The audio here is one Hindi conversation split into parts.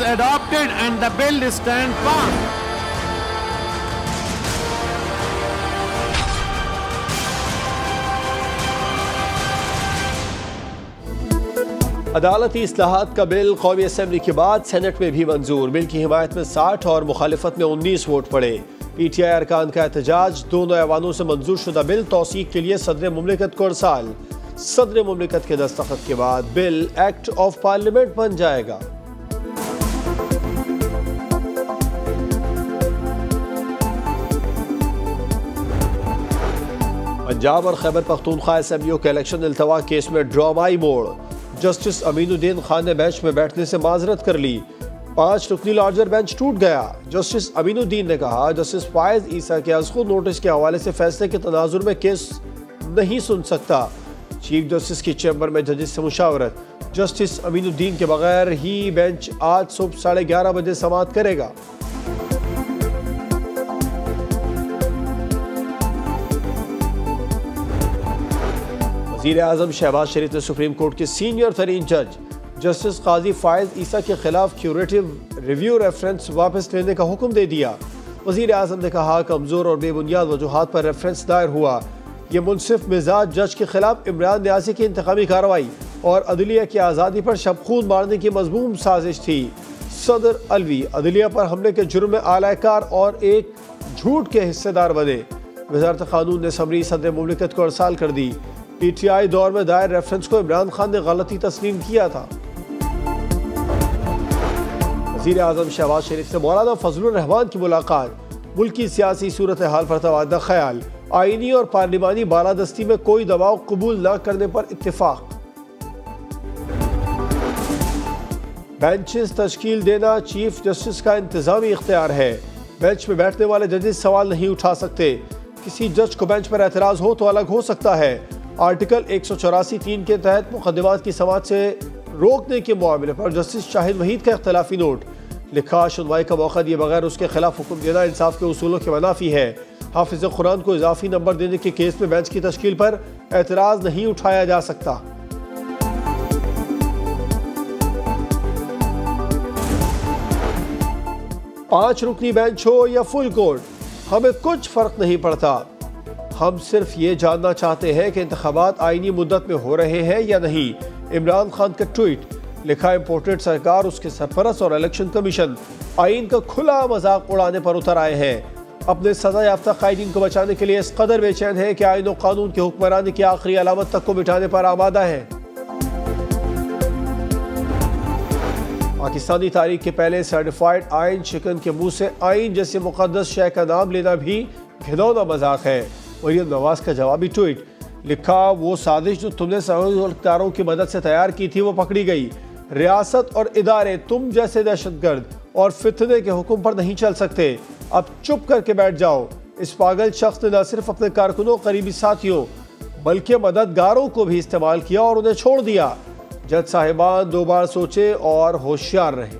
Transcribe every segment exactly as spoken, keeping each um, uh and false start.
adopted and the bill stand passed. अदालती इस्लाहात का बिल कौमी असम्बली के बाद सेनेट में भी मंजूर। बिल की हिमायत में साठ और मुखालिफत में उन्नीस वोट पड़े। पी टी आई अरकान का एहतजाज, दोनों ऐवानों से मंजूर शुदा बिल तौसीक के लिए सदर मुमलिकत को अरसाल। सदर मुमलिकत के दस्तखत के बाद बिल एक्ट ऑफ पार्लियामेंट बन जाएगा। पंजाब और खैबर पख्तूनख्वा असम्बलियों के इलेक्शन इल्तवा केस में ड्रामाई मोड़। जस्टिस अमीनुद्दीन खान ने बेंच में बैठने से माजरत कर ली। पांच रुकनी लार्जर बेंच टूट गया। जस्टिस अमीनुद्दीन ने कहा, जस्टिस फायज ईसा के अज़ खुद नोटिस के हवाले से फैसले के तनाजुर में केस नहीं सुन सकता। चीफ जस्टिस की चैम्बर में जजेस से मुशावरत। जस्टिस अमीनुद्दीन के बगैर ही बेंच आज सुबह साढ़े ग्यारह बजे समाअत करेगा। वज़ीर आज़म शहबाज शरीफ ने सुप्रीम कोर्ट के सीनियर तरीन जज जस्टिस काजी फायज ईसा के खिलाफ क्यूरेटिव रिव्यू रेफरेंस वापस लेने का हुक्म दे दिया। वज़ीर आज़म ने कहा, कमज़ोर और बेबुनियाद वजूहात पर रेफरेंस दायर हुआ। ये मुनसिफ मिजाज जज के खिलाफ इमरान न्यासी की इंतकामी कार्रवाई और अदलिया की आज़ादी पर शबखून मारने की मज़मूम साजिश थी। सदर अलवी अदलिया पर हमले के जुर्म में आलाकार और एक झूठ के हिस्सेदार बने। वज़ारत क़ानून ने समरी सदर मुमलिकत को अरसाल कर दी। पी टी आई दौर में दायर रेफरेंस को इमरान खान ने गलती तस्लीम किया था। वज़ीर आज़म शहबाज शरीफ से मौलाना फजलुर रहमान की मुलाकात। मुल्की सियासी सूरत हाल पर तबादला ख्याल। आईनी और पार्लिमानी बालादस्ती में कोई दबाव कबूल न करने पर इत्तेफाक। बेंचेस तश्कील देना चीफ जस्टिस का इंतजामी इख्तियार है। बेंच में बैठने वाले जजेस सवाल नहीं उठा सकते। किसी जज को बेंच पर एतराज़ हो तो अलग हो सकता है। आर्टिकल एक सौ चौरासी तीन के तहत मुकदमात की समाअत से रोकने के मामले पर जस्टिस शाहिद वहीद का इख्तलाफी नोट। लिखा, सुनवाई का मौका दिए बगैर उसके खिलाफ हुक्म देना इंसाफ के उसूलों के मनाफी है। हाफिज कुरान को इजाफी नंबर देने के केस में बेंच की तश्कील पर एतराज़ नहीं उठाया जा सकता। पांच रुकनी बेंच हो या फुल कोर्ट, हमें कुछ फर्क नहीं पड़ता। हम सिर्फ ये जानना चाहते हैं कि इंतखाबात आईनी मुद्दत में हो रहे हैं या नहीं। इमरान खान का ट्वीट। लिखा, इम्पोर्टेड सरकार, उसके सरपरस्त और इलेक्शन कमीशन आइन का खुला मजाक उड़ाने पर उतर आए हैं। अपने सजा याफ्ता कायदीन को बचाने के लिए इस कदर बेचैन है कि आइन और कानून के हुक्मरानी की आखिरी अलामत तक को मिटाने पर आमादा है। पाकिस्तानी तारीख के पहले सर्टिफाइड आइन शिकन के मुंह से आइन जैसे मुकद्दस शय का नाम लेना भी घिनौना मजाक है। मरियम नवाज का जवाबी ट्वीट। लिखा, वो साजिश जो तुमने सरकारों की मदद से तैयार की थी वो पकड़ी गई। रियासत और इदारे तुम जैसे दहशतगर्द और फितने के हुक्म पर नहीं चल सकते। अब चुप करके बैठ जाओ। इस पागल शख्स ने न सिर्फ अपने कारकुनों, करीबी साथियों बल्कि मददगारों को भी इस्तेमाल किया और उन्हें छोड़ दिया। जज साहिबान दो बार सोचे और होशियार रहे।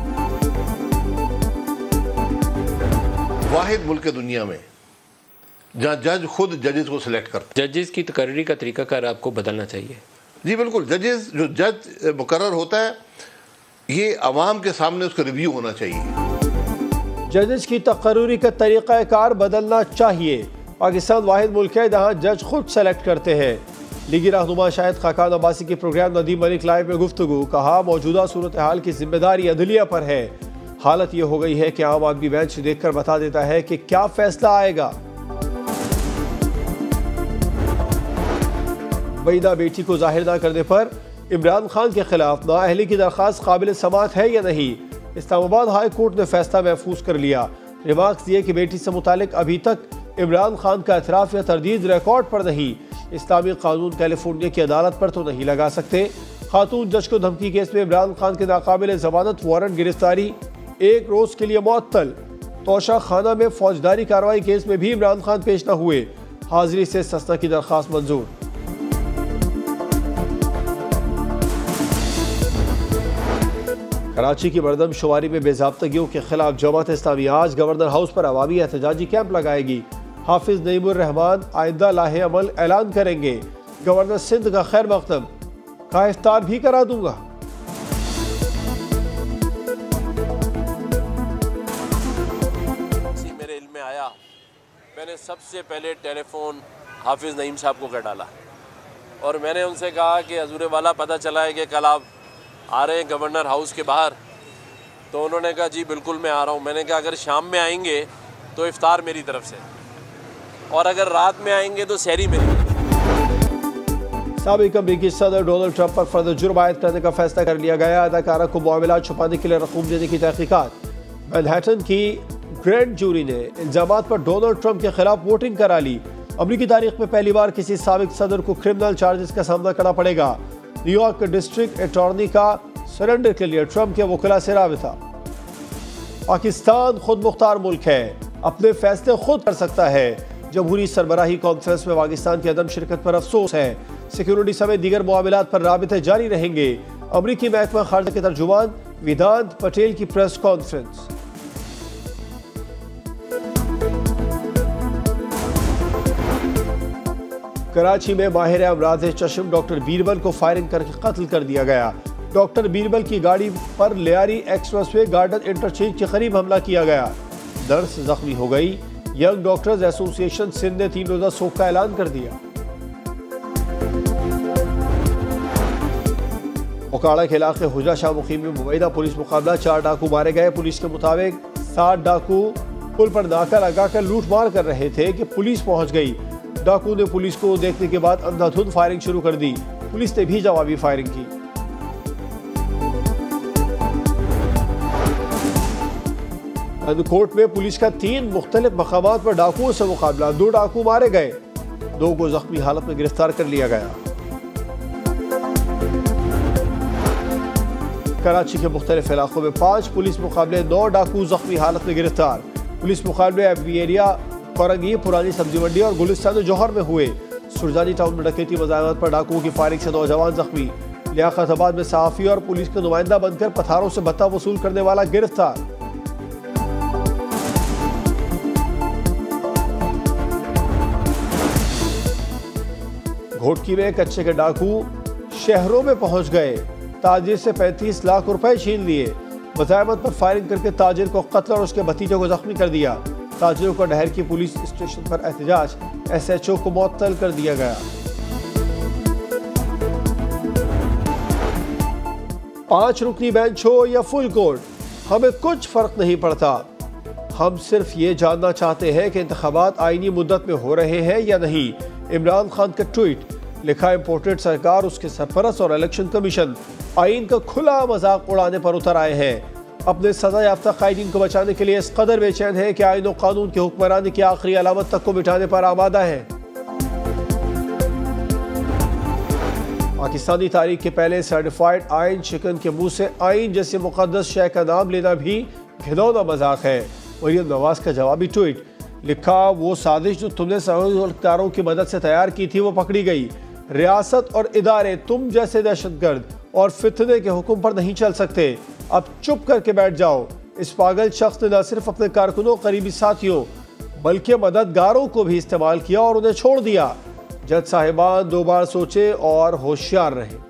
वाहिद मुल्क दुनिया में जहाँ जज खुद जजेस को सिलेक्ट करते हैं। जजेस की तकर्री का तरीकाकार आपको बदलना चाहिए। जी बिल्कुल, जजेस जो जज मुकर्रर होता है ये अवाम के सामने उसका रिव्यू होना चाहिए। जजेस की तकर्री का तरीक़ाकार बदलना चाहिए। पाकिस्तान वाहिद मुल्क है जहाँ जज खुद सेलेक्ट करते हैं। लीगी रहनुमा शाहिद खाकान अब्बासी के प्रोग्राम नदीम मलिक लाइव में गुफ्तगू। कहा, मौजूदा सूरत हाल की जिम्मेदारी अदलिया पर है। हालत ये हो गई है कि आम आदमी बेंच देख कर बता देता है कि क्या फैसला आएगा। बैदा बेटी को जाहिर न करने पर इमरान खान के खिलाफ नाअहली की दरख्वास्त काबिल समाअत है या नहीं। इस्लामाबाद हाई कोर्ट ने फैसला महफूज कर लिया। रिमार्क्स दिए कि बेटी से मुतालिक अभी तक इमरान खान का एतराफ़ या तरदीद रिकॉर्ड पर नहीं। इस्लामी कानून कैलिफोर्निया की अदालत पर तो नहीं लगा सकते। खातून जज को धमकी केस में इमरान खान के नाकाबिल जमानत वारंट गिरफ्तारी एक रोज के लिए मुअत्तल। तोशा खाना में फौजदारी कार्रवाई केस में भी इमरान खान पेश न हुए। हाजिरी से सस्ता की दरख्वास्त मंजूर। कराची की मरदमशुमारी में बेज़ाब्तगियों के खिलाफ जमात इस्लामी आज गवर्नर हाउस पर अवामी एहतजाजी कैंप लगाएगी। हाफिज नईमुर रहमान आइंदा लाहे अमल ऐलान करेंगे। गवर्नर सिंध का खैर मकदम का इफ्तार भी करा दूंगा। सबसे पहले टेलीफोन हाफिज़ नईम साहब को कर डाला और मैंने उनसे कहा कि हजूर वाला पता चला है कि कल आप आ रहे हैं गवर्नर हाउस के बाहर। तो उन्होंने कहा जी बिल्कुल मैं आ रहा हूँ। मैंने कहा अगर शाम में आएंगे तो इफ्तार मेरी तरफ से, और अगर रात में आएंगे तो सहरी मेरी तरफ से। साबिक अमरीकी सदर डोनाल्ड ट्रंप पर फर्द जुर्म आयद करने का फैसला कर लिया गया। अदाकारा को मामला छुपाने के लिए रकूम देने की तहकीकात। मैनहट्टन की ग्रैंड जूरी ने इल्जामात पर डोनाल्ड ट्रंप के खिलाफ वोटिंग करा ली। अमरीकी तारीख में पहली बार किसी साबिक सदर को क्रिमिनल चार्जेस का सामना करना पड़ेगा। न्यूयॉर्क डिस्ट्रिक्ट अटॉर्नी का सरेंडर के लिए ट्रंप के वकीला से राबिता। पाकिस्तान खुद मुख्तार मुल्क है, अपने फैसले खुद कर सकता है। जमहूरी सरबराही कॉन्फ्रेंस में पाकिस्तान की अदम शिरकत पर अफसोस है। सिक्योरिटी समेत दीगर मामलात पर राबिते जारी रहेंगे। अमरीकी महकमा खारजा के तर्जुमान वेदांत पटेल की प्रेस कॉन्फ्रेंस। कराची में माहिर अमराज चश्म डॉक्टर बीरबल को फायरिंग करके कत्ल कर दिया गया। डॉक्टर बीरबल की गाड़ी पर लियारी एक्सप्रेसवे गार्डन इंटरचेंज के करीब हमला किया गया। नर्स जख्मी हो गई। यंग डॉक्टर्स एसोसिएशन सिंध ने तीन रोजा शोक का ऐलान कर दिया। ओकाड़ा के इलाके हुजा शाह मुकीम में मुबैना पुलिस मुकाबला, चार डाकू मारे गए। पुलिस के मुताबिक सात डाकू पुल पर नाका लगाकर लूटमार कर रहे थे कि पुलिस पहुंच गई। डाकू ने पुलिस को देखने के बाद अंधाधुंध फायरिंग शुरू कर दी। पुलिस ने भी जवाबी फायरिंग की। कोर्ट में पुलिस का तीन मुख्तलिफ मकामात पर डाकुओं से मुकाबला, दो डाकू मारे गए, दो को जख्मी हालत में गिरफ्तार कर लिया गया। कराची के मुख्तलिफ इलाकों में पांच पुलिस मुकाबले, नौ डाकू जख्मी हालत में गिरफ्तार। पुलिस मुकाबले एबी एरिया, कोरंगी, पुरानी सब्जी मंडी और गुलिस्तान जौहर में हुए। सुरजानी टाउन में डकैती मज़ाहमत पर डाकुओं की फायरिंग से नौजवान जख्मी। लियाकताबाद में सहाफ़ी और पुलिस के नुमाइंदा बनकर पथारों से भत्ता वसूल करने वाला गिरफ्तार। घोटकी में कच्चे के डाकू शहरों में पहुंच गए, ताजिर से पैंतीस लाख रुपए छीन लिए। मज़ाहमत पर फायरिंग करके ताजिर को कत्ल और उसके भतीजे को जख्मी कर दिया। ताजिरों को डहर की पुलिस स्टेशन पर एहतजाज, एस एच ओ को मुअत्तल कर दिया गया। पांच रुकनी बेंच हो या फुल कोर्ट, हमें कुछ फर्क नहीं पड़ता। हम सिर्फ ये जानना चाहते हैं कि इंतखाबात आईनी मुद्दत में हो रहे हैं या नहीं। इमरान खान का ट्वीट, लिखा इम्पोर्टेड सरकार, उसके सरपरस्त और इलेक्शन कमीशन आइन का खुला मजाक उड़ाने पर उतर आए हैं। अपने सजा याफ्ता कायदीन को बचाने के लिए इस कदर बेचैन है कि आइन और कानून की हुक्मरानी की आखिरी अलामत तक को मिटाने पर आमादा है। पाकिस्तानी तारीख के पहले सर्टिफाइड आइन शिकन के मुंह से आइन जैसे मुकद्दस शय का नाम लेना भी घिनौना मजाक है। मरियम नवाज का जवाबी ट्वीट, लिखा वो साजिश जो तुमने सरकारों की मदद से तैयार की थी वो पकड़ी गई। रियासत और इदारे तुम जैसे दहशतगर्द और फितने के हुक्म पर नहीं चल सकते। अब चुप करके बैठ जाओ। इस पागल शख्स ने न सिर्फ अपने कारकुनों, करीबी साथियों, बल्कि मददगारों को भी इस्तेमाल किया और उन्हें छोड़ दिया। जज साहिबान दो बार सोचे और होशियार रहे।